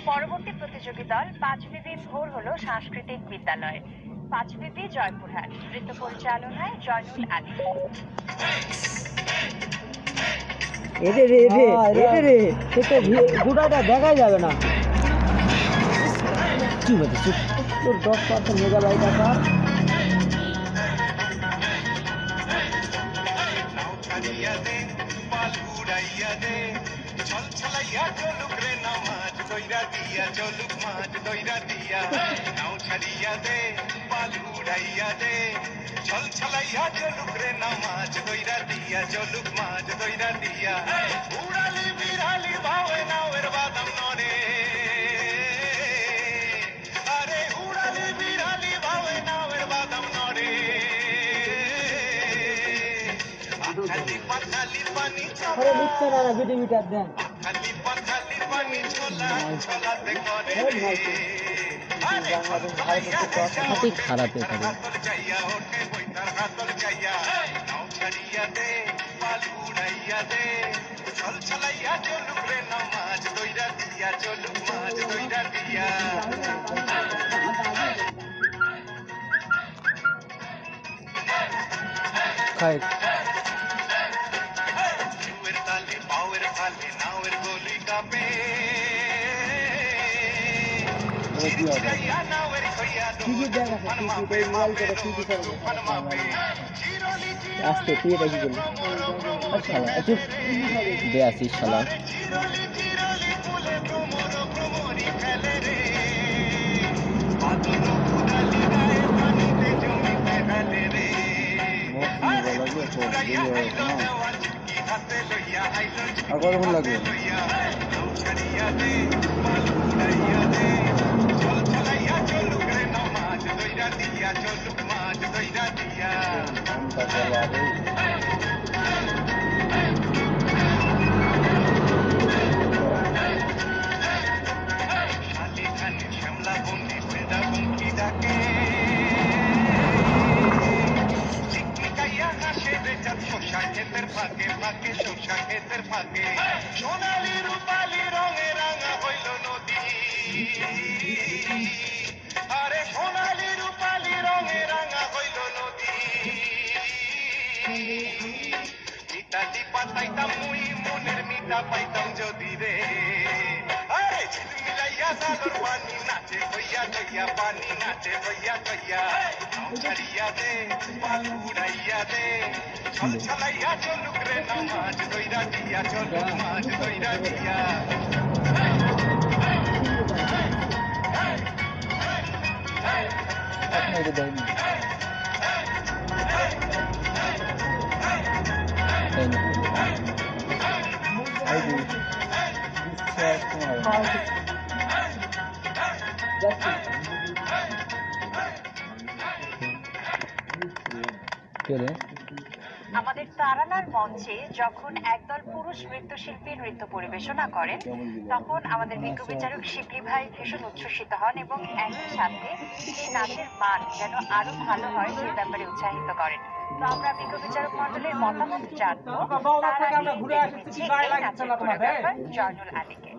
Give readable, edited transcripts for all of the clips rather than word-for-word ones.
পরবর্তী প্রতিযোগী দল 5বিবি ভোর হলো সাংস্কৃতিক বিদ্যালয়, 5বিবি জয়পুরহাট, নৃত্য পরিচালনায় জয়নুল আলী। গোটাটা দেখাই যাবে না। কি বলছিস তোর 10% মেগাবাইট টাকা আরে দিচ্ছে না ভিডিওটা দেন খারাপ খাই আসতে তুই এটা কি করলি দে আসিস শালা আর কতক্ষণ লাগবে সোনালি রূপালি রঙে রাঙা হইল নদী, আরে সোনালি রূপালি রঙে রাঙা হইল নদী। মিতালি পাতাইতাম মুই মনের মিতা পাইতাম যদি রে, আরে ঝিলমিলাইয়া সাগর পানি নাচে হইয়া হইয়া পানি নাচে হইয়া হইয়া ছাড়িয়া দে পাল উড়াইয়া দে ছল ছলাইয়া চলুক রে না মাছ দইরা দিয়া চলুক মাছ দইরা দিয়া। আমাদের তারানার মঞ্চে যখন একদল পুরুষ নৃত্যশিল্পী নৃত্য পরিবেশনা করেন তখন আমাদের বিজ্ঞ বিচারক শিবলি ভাই ভীষণ উচ্ছ্বসিত হন এবং একই সাথে সেই নাচের মান যেন আরো ভালো হয় সে ব্যাপারে উৎসাহিত করেন। তো আমরা বিজ্ঞ বিচারক মন্ডলের মতামত জানবো জয়নুল আলীকে।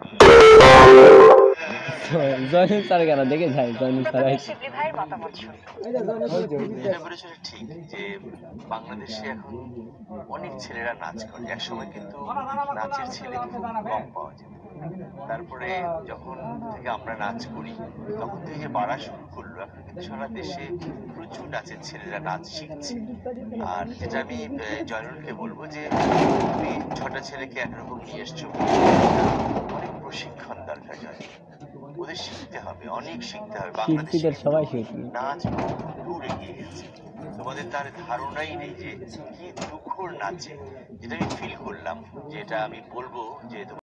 জয়নুল স্যার কেন দেখে যাই জয়নুল স্যার শিবলি ভাইয়ের মতামত শুনুন। ঠিক যে বাংলাদেশে এখন অনেক ছেলেরা নাচ করে, একসময় কিন্তু নাচের ছেলে খুব কম পাওয়া যেত। তারপরে যখন থেকে আমরা নাচ করি তখন থেকে যে বাড়া শুরু করলো, এখন কিন্তু সারা দেশে প্রচুর নাচের ছেলেরা নাচ শিখছে। আর যেটা আমি জয়নুলকে বলবো যে তুমি 6টা ছেলেকে একরকম নিয়ে এসছো, অনেক প্রশিক্ষণ দরকার জয়নুল, ওদের শিখতে হবে, অনেক শিখতে হবে। বাংলাদেশের সবাই নাচ দূর এগিয়ে গেছে, তোমাদের তার ধারণাই নেই যে কি দুঃখর নাচে, যেটা আমি ফিল করলাম, যেটা আমি বলবো যে